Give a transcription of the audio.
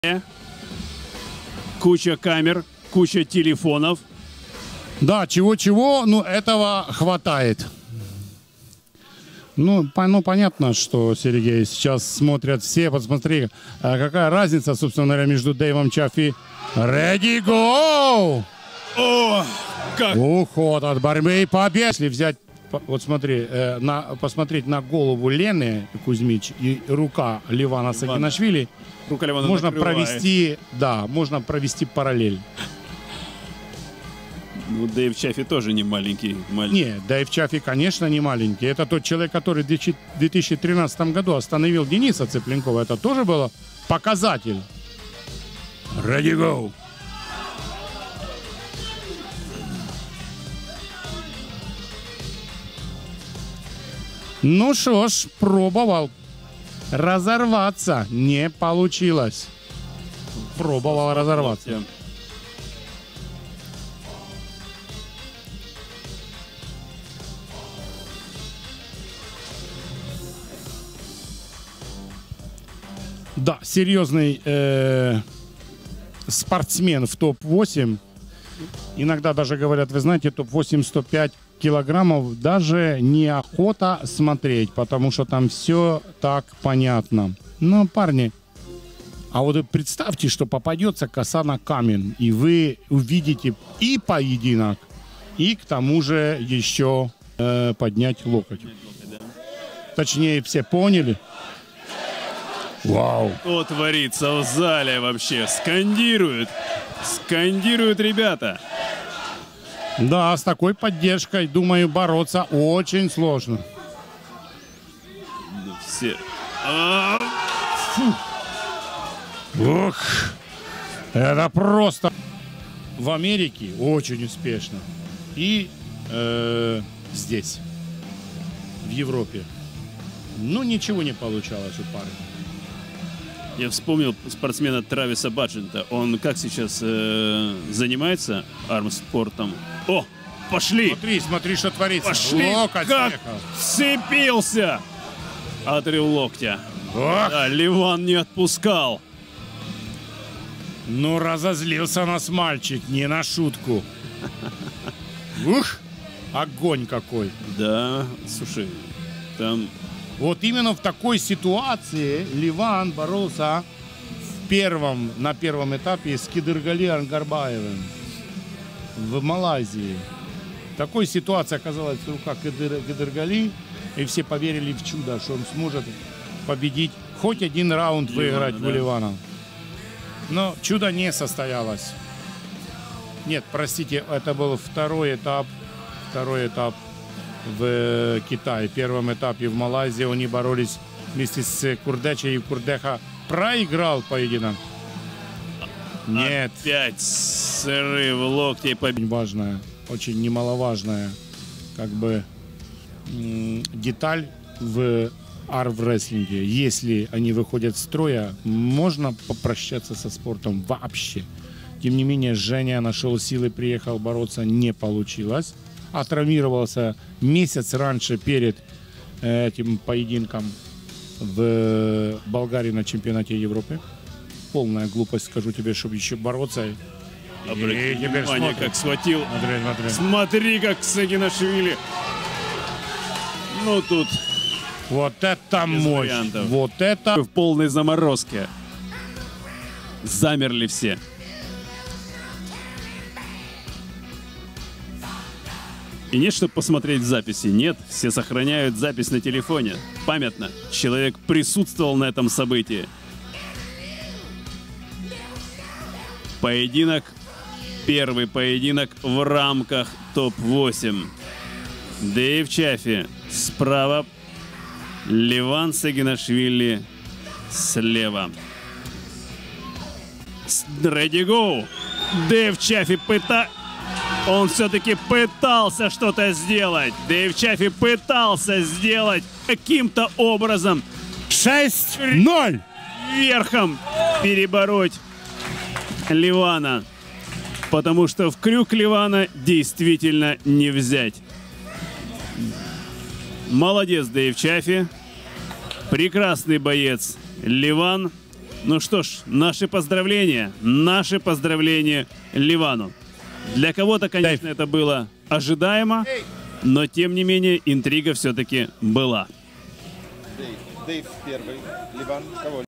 Куча камер, куча телефонов. Да, чего-чего, но этого хватает. Ну, понятно, что, Сергей, сейчас смотрят все. Посмотри, какая разница, собственно говоря, между Дэйвом Чаффи. Ready, go! О, как! Уход от борьбы и победа. Если взять, вот смотри, посмотреть на голову Лены Кузьмич и рука Ливана Сагинашвили, можно провести, да, можно провести параллель. Ну, Дэйв Чаффи тоже не маленький. Не, Дэйв Чаффи, конечно, не маленький. Это тот человек, который в 2013 году остановил Дениса Цыпленкова. Это тоже было показатель. Ready, go! Ну что ж, пробовал разорваться. Не получилось. Пробовал разорваться. Да, серьезный спортсмен в топ-8. Иногда даже говорят, вы знаете, топ-8 105 килограммов даже неохота смотреть, потому что там все так понятно. Но, парни, а вот представьте, что попадется коса на камень, и вы увидите и поединок, и к тому же еще поднять локоть. Точнее, все поняли? Вау! Что творится в зале вообще? Скандируют! Скандируют ребята! Да, с такой поддержкой, думаю, бороться очень сложно. Все... Ух! Это просто... В Америке очень успешно. И здесь, в Европе. Ну, ничего не получалось у парня. Я вспомнил спортсмена Трависа Баджента. Он как сейчас занимается армспортом? О, пошли! Смотри, что творится. Пошли! Локоть как съехал. вцепился! Отрыв локтя. Ох! Да, Ливан не отпускал. Ну, разозлился нас мальчик, не на шутку. Ух! Огонь какой. Да, слушай, там... Вот именно в такой ситуации Ливан боролся на первом этапе с Кидыргали Ангарбаевым в Малайзии. В такой ситуации оказалась в руках Кидыргали, и все поверили в чудо, что он сможет победить, хоть один раунд выиграть у Ливана. Но чудо не состоялось. Нет, простите, это был второй этап в Китае. В первом этапе в Малайзии они боролись вместе с Курдечей, и Курдеха проиграл поединок. Нет. Опять срыв локтей. Очень важная, очень немаловажная деталь в армрестлинге. Если они выходят из строя, можно попрощаться со спортом вообще. Тем не менее, Женя нашел силы, приехал бороться, не получилось. Травмировался месяц раньше перед этим поединком в Болгарии на чемпионате Европы. Полная глупость, скажу тебе, чтобы еще бороться. Обрати внимание, как схватил. Смотри. Смотри, как Сагинашвили. Ну тут... Вот это мощь. Вариантов. Вот это... В полной заморозке. Замерли все. И нет, чтобы посмотреть в записи. Нет, все сохраняют запись на телефоне. Памятно. Человек присутствовал на этом событии. Поединок. Первый поединок в рамках топ-8. Дэйв Чаффи справа. Ливан Сагинашвили слева. Ready, go! Дэйв Чаффи Он все-таки пытался что-то сделать. Дэйв Чаффи пытался сделать каким-то образом 6-0 верхом перебороть Ливана. Потому что в крюк Ливана действительно не взять. Молодец, Дэйв Чаффи. Прекрасный боец Ливан. Ну что ж, наши поздравления Ливану. Для кого-то, конечно, это было ожидаемо, но тем не менее интрига все-таки была. Дэйв первый, Ливан кого?